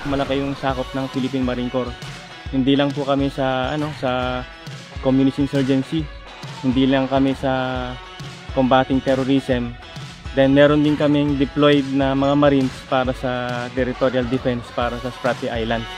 malaki yung sakop ng Philippine Marine Corps. Hindi lang po kami sa sa communist insurgency, hindi lang kami sa combating terrorism. Then meron din kaming deployed na mga Marines para sa territorial defense para sa Spratly Islands.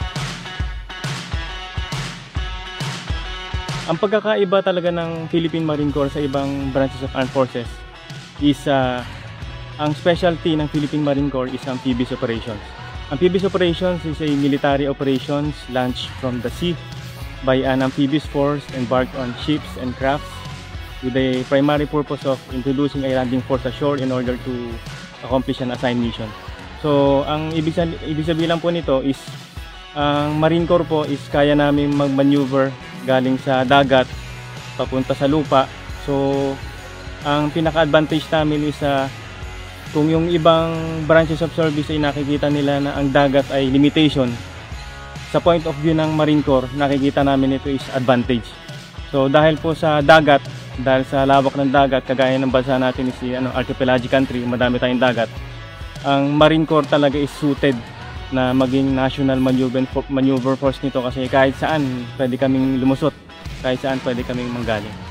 Ang pagkakaiba talaga ng Philippine Marine Corps sa ibang branches of armed forces is ang specialty ng Philippine Marine Corps is amphibious operations. Amphibious operations is a military operations launched from the sea by an amphibious force embarked on ships and crafts with the primary purpose of introducing a landing force ashore in order to accomplish an assigned mission. So, ang ibig sabihin lang po nito is ang Marine Corps po is kaya namin mag-maneuver galing sa dagat papunta sa lupa. So, ang pinaka-advantage namin is kung yung ibang branches of service ay nakikita nila na ang dagat ay limitation, sa point of view ng Marine Corps, nakikita namin ito is advantage. So, dahil po sa dagat, dahil sa lawak ng dagat, kagaya ng bansa natin is archipelagic country, madami tayong dagat, ang Marine Corps talaga is suited na maging national maneuver force nito kasi kahit saan pwede kaming lumusot, kahit saan pwede kaming manggaling.